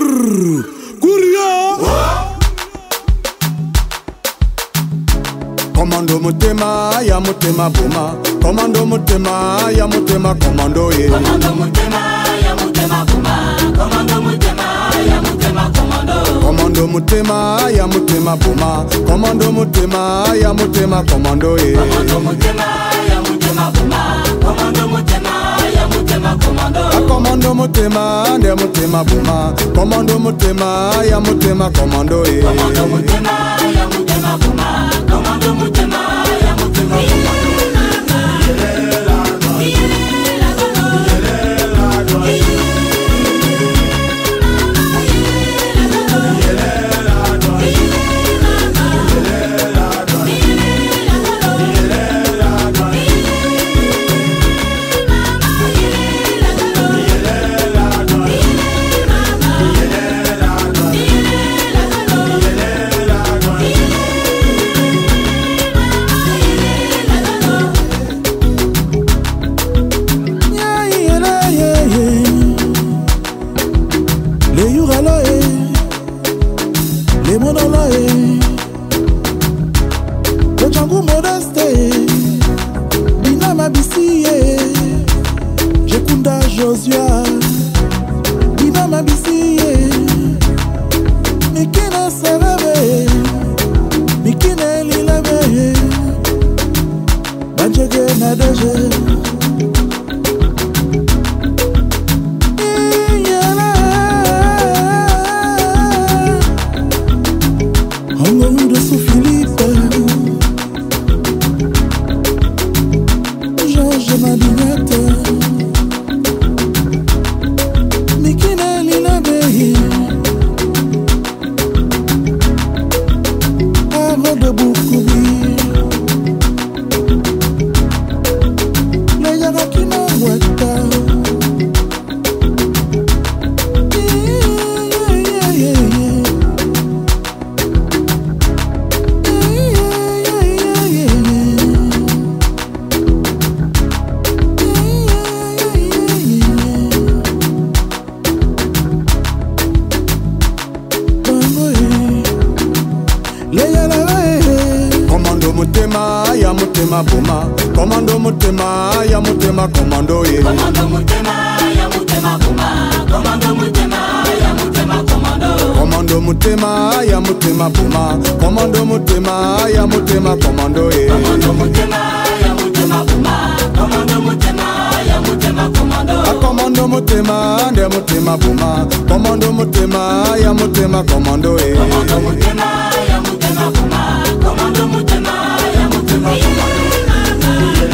Commando mutema ya mutema buma. Commando mutema ya mutema commando ye. Commando mutema ya mutema buma. Commando mutema ya mutema commando. Commando mutema ya mutema buma. Commando mutema ya mutema commando ye. Commando mutema ya mutema buma. Commando mutema ya mutema commando. Commando mutema ya mutema buma. Commando mutema ya mutema commando ye. Commando mutema ya mutema buma. Commando mutema ya mutema commando. Les monolae, le Django modeste, Bina Mabisiye, Jekunda Josia, Bina Mabisiye, Mikine Serebe, Mikine Lilebe, Banjege Nadeje. Commando mutema ya mutema buma. Commando mutema ya mutema commando ye. Commando mutema ya mutema buma. Commando mutema ya mutema commando. Commando mutema ya mutema buma. Commando mutema ya mutema commando ye. Commando mutema ya mutema buma. Commando mutema ya mutema commando. Commando mutema ya mutema buma. Commando mutema ya mutema commando ye. Commando mutema ya mutema buma. Commando mutema ya mutema commando.